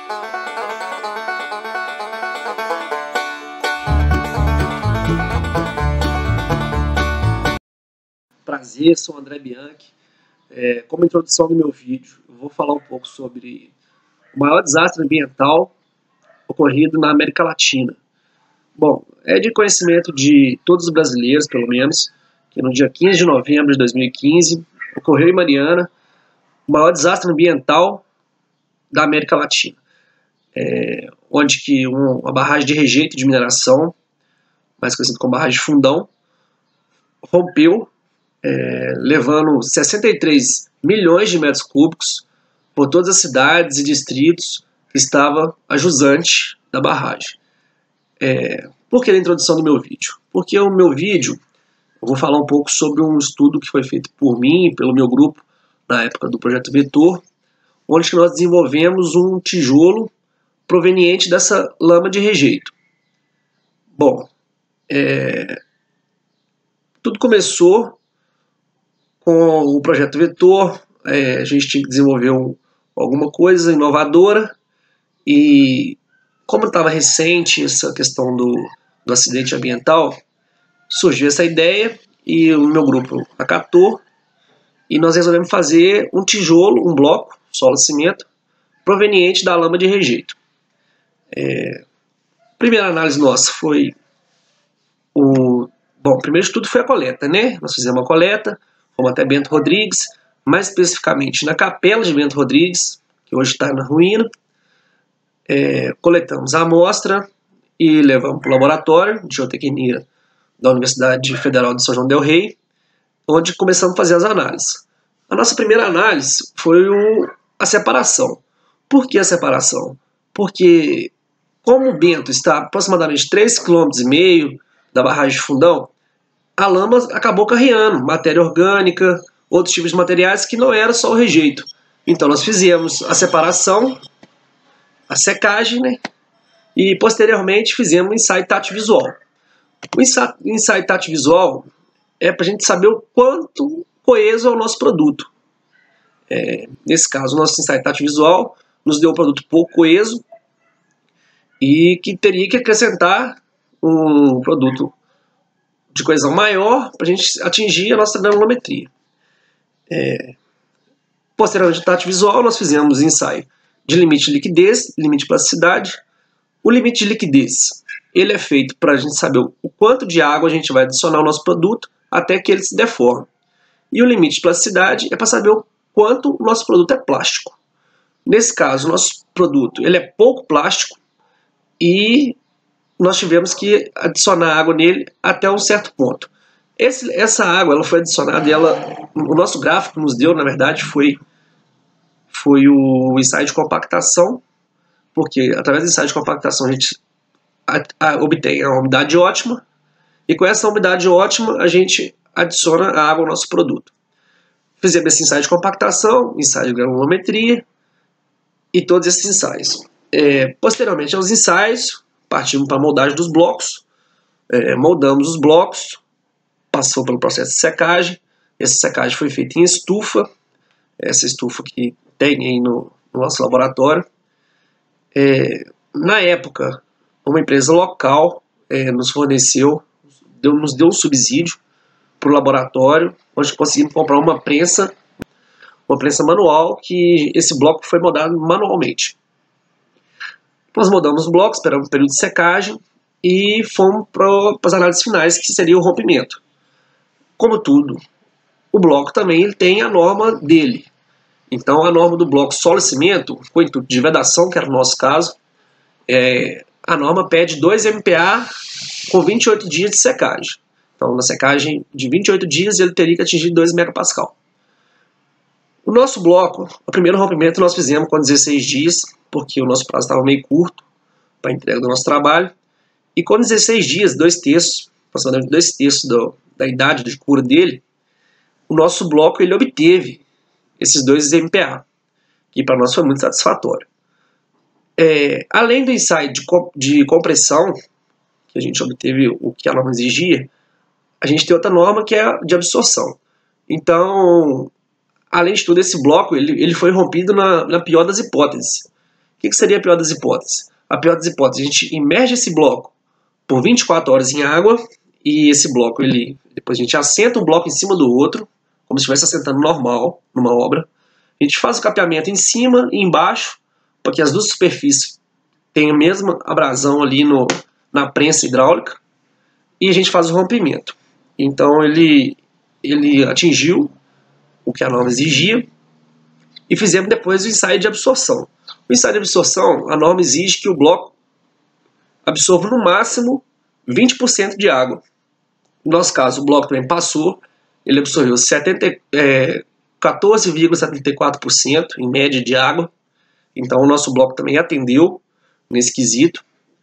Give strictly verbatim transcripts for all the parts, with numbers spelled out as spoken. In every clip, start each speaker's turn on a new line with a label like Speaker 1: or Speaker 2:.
Speaker 1: Prazer, sou o André Bianchi. É, como introdução do meu vídeo, eu vou falar um pouco sobre o maior desastre ambiental ocorrido na América Latina. Bom, é de conhecimento de todos os brasileiros, pelo menos, que no dia quinze de novembro de dois mil e quinze ocorreu em Mariana o maior desastre ambiental da América Latina, é, onde que um, uma barragem de rejeito de mineração, mais conhecida como barragem de Fundão, rompeu, É, levando sessenta e três milhões de metros cúbicos por todas as cidades e distritos que estavam a jusante da barragem. É, por que a introdução do meu vídeo? Porque o meu vídeo, eu vou falar um pouco sobre um estudo que foi feito por mim e pelo meu grupo na época do Projeto Vetor, onde nós desenvolvemos um tijolo proveniente dessa lama de rejeito. Bom, é, tudo começou com o Projeto Vetor. É, a gente tinha que desenvolver um, alguma coisa inovadora, e como estava recente essa questão do, do acidente ambiental, surgiu essa ideia e o meu grupo acatou, e nós resolvemos fazer um tijolo, um bloco, solo cimento, proveniente da lama de rejeito. É, a primeira análise nossa foi o... Bom, primeiro de tudo foi a coleta, né? Nós fizemos uma coleta, fomos até Bento Rodrigues, mais especificamente na capela de Bento Rodrigues, que hoje está na ruína. É, coletamos a amostra e levamos para o laboratório de geotecnia da Universidade Federal de São João del Rei, onde começamos a fazer as análises. A nossa primeira análise foi o, a separação. Por que a separação? Porque, como o Bento está a aproximadamente três vírgula cinco quilômetros da barragem de Fundão, a lama acabou carreando matéria orgânica, outros tipos de materiais que não era só o rejeito. Então nós fizemos a separação, a secagem, né? E posteriormente fizemos o ensaio tátil visual. O ensaio tátil visual é para a gente saber o quanto coeso é o nosso produto. É, nesse caso, o nosso ensaio tátil visual nos deu um produto pouco coeso e que teria que acrescentar um produto de coesão maior para a gente atingir a nossa granulometria. É, posteriormente ao tátil visual, nós fizemos ensaio de limite de liquidez, limite de plasticidade. O limite de liquidez ele é feito para a gente saber o quanto de água a gente vai adicionar ao nosso produto até que ele se deforme. E o limite de plasticidade é para saber o quanto o nosso produto é plástico. Nesse caso, o nosso produto ele é pouco plástico e nós tivemos que adicionar água nele até um certo ponto. Esse, essa água ela foi adicionada e ela, o nosso gráfico nos deu, na verdade, foi, foi o ensaio de compactação, porque através do ensaio de compactação a gente a, a, obtém a umidade ótima, e com essa umidade ótima a gente adiciona a água ao nosso produto. Fizemos esse ensaio de compactação, ensaio de granulometria e todos esses ensaios. É, posteriormente aos ensaios, partimos para a moldagem dos blocos, é, moldamos os blocos, passou pelo processo de secagem. Essa secagem foi feita em estufa, essa estufa que tem aí no, no nosso laboratório. É, na época, uma empresa local é, nos forneceu, deu, nos deu um subsídio para o laboratório, onde conseguimos comprar uma prensa, uma prensa manual, que esse bloco foi moldado manualmente. Nós moldamos os blocos, esperamos um período de secagem e fomos para as análises finais, que seria o rompimento. Como tudo, o bloco também ele tem a norma dele. Então a norma do bloco solo e cimento, com intuito de vedação, que era o nosso caso, é, a norma pede dois M P A com vinte e oito dias de secagem. Então na secagem de vinte e oito dias ele teria que atingir dois megapascal. O nosso bloco, o primeiro rompimento nós fizemos com dezesseis dias, porque o nosso prazo estava meio curto para a entrega do nosso trabalho. E com dezesseis dias, dois terços, aproximadamente dois terços do, da idade de cura dele, o nosso bloco ele obteve esses dois M P A, que para nós foi muito satisfatório. É, além do ensaio de, de compressão, que a gente obteve o que a norma exigia, a gente tem outra norma que é a de absorção. Então, além de tudo, esse bloco ele, ele foi rompido na, na pior das hipóteses. que, que seria a pior das hipóteses? A pior das hipóteses, a gente imerge esse bloco por vinte e quatro horas em água, e esse bloco, ele, depois a gente assenta um bloco em cima do outro, como se estivesse assentando normal, numa obra. A gente faz o capeamento em cima e embaixo, para que as duas superfícies tenham a mesma abrasão ali no, na prensa hidráulica, e a gente faz o rompimento. Então ele, ele atingiu o que a norma exigia, e fizemos depois o ensaio de absorção. O ensaio de absorção, a norma exige que o bloco absorva no máximo vinte por cento de água. No nosso caso, o bloco também passou, ele absorveu é, quatorze vírgula setenta e quatro por cento em média de água, então o nosso bloco também atendeu nesse quesito.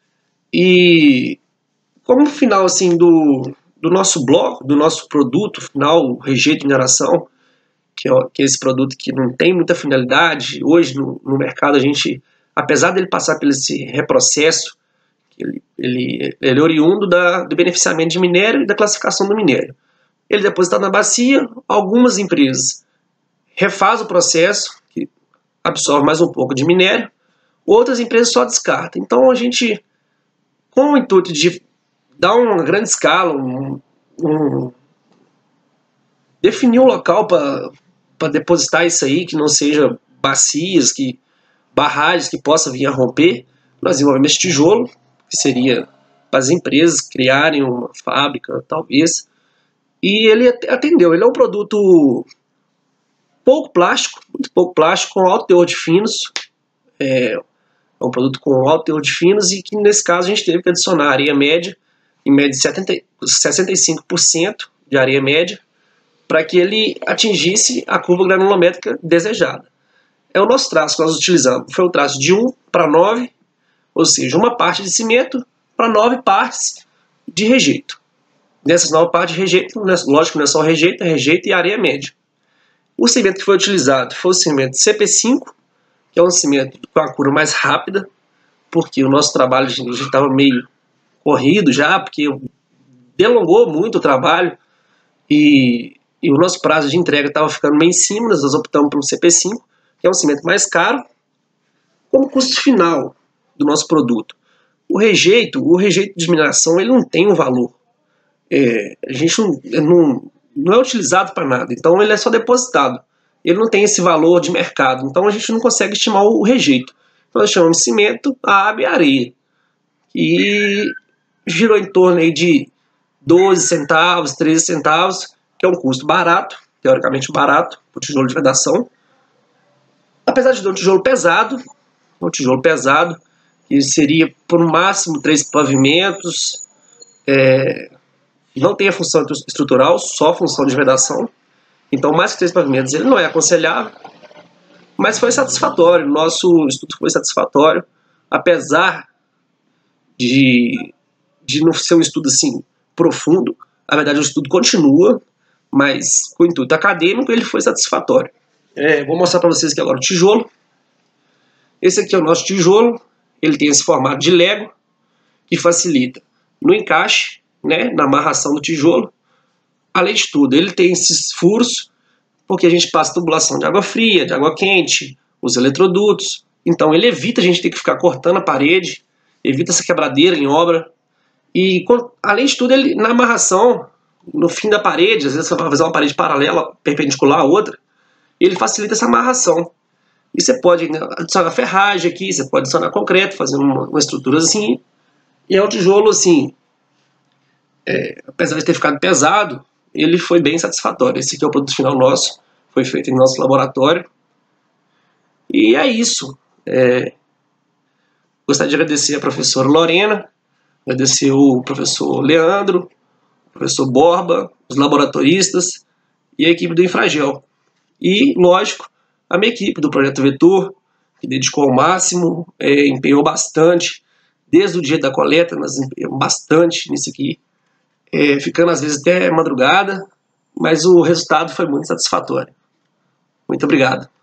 Speaker 1: E como final assim, do, do nosso bloco, do nosso produto final, o rejeito de mineração, que é, que é esse produto que não tem muita finalidade, hoje no, no mercado a gente, apesar dele passar por esse reprocesso, Ele, ele, ele é oriundo da, do beneficiamento de minério e da classificação do minério. Ele é depositado na bacia, algumas empresas refazem o processo, que absorve mais um pouco de minério, outras empresas só descartam. Então a gente, com o intuito de dar uma grande escala, um, um, definir um local para depositar isso aí, que não seja bacias, que, barragens que possa vir a romper, nós desenvolvemos esse tijolo, que seria para as empresas criarem uma fábrica, talvez. E ele atendeu. Ele é um produto pouco plástico, muito pouco plástico, com alto teor de finos. É, é um produto com alto teor de finos e que, nesse caso, a gente teve que adicionar areia média, em média de setenta, sessenta e cinco por cento de areia média, para que ele atingisse a curva granulométrica desejada. É o nosso traço que nós utilizamos. Foi um traço de um para nove, ou seja, uma parte de cimento para nove partes de rejeito. Nessas nove partes de rejeito, lógico, não é só rejeito, é rejeito e areia média. O cimento que foi utilizado foi o cimento C P cinco, que é um cimento com a cura mais rápida, porque o nosso trabalho já estava meio corrido já, porque delongou muito o trabalho e, e o nosso prazo de entrega estava ficando meio em cima. Nós optamos pelo C P cinco, que é um cimento mais caro. Como custo final do nosso produto, o rejeito, o rejeito de mineração, ele não tem um valor. É, a gente não, não, não é utilizado para nada, então ele é só depositado. Ele não tem esse valor de mercado, então a gente não consegue estimar o rejeito. Então nós chamamos de cimento, água e areia. E girou em torno aí de doze centavos, treze centavos, que é um custo barato, teoricamente barato, para o tijolo de vedação. Apesar de ser um tijolo pesado, um tijolo pesado, que seria por no máximo três pavimentos, é, não tem a função estrutural, só a função de vedação. Então, mais que três pavimentos, ele não é aconselhável, mas foi satisfatório. Nosso estudo foi satisfatório, apesar de, de não ser um estudo assim profundo. Na verdade, o estudo continua, mas com o intuito acadêmico ele foi satisfatório. É, vou mostrar para vocês aqui agora o tijolo. Esse aqui é o nosso tijolo. Ele tem esse formato de Lego, que facilita no encaixe, né, na amarração do tijolo. Além de tudo, ele tem esses furos, porque a gente passa tubulação de água fria, de água quente, os eletrodutos. Então ele evita a gente ter que ficar cortando a parede, evita essa quebradeira em obra. E além de tudo, ele na amarração, no fim da parede, às vezes você vai fazer uma parede paralela, perpendicular à outra, ele facilita essa amarração. E você pode adicionar ferragem aqui, você pode adicionar concreto, fazendo uma, uma estrutura assim. E é um tijolo assim, é, apesar de ter ficado pesado, ele foi bem satisfatório. Esse aqui é o produto final nosso, foi feito em nosso laboratório. E é isso. É, gostaria de agradecer a professora Lorena, agradecer o professor Leandro, o professor Borba, os laboratoristas e a equipe do Infragel. E, lógico, a minha equipe do Projeto Vetor, que dedicou ao máximo, é, empenhou bastante, desde o dia da coleta, nós empenhamos bastante nisso aqui, é, ficando às vezes até madrugada, mas o resultado foi muito satisfatório. Muito obrigado.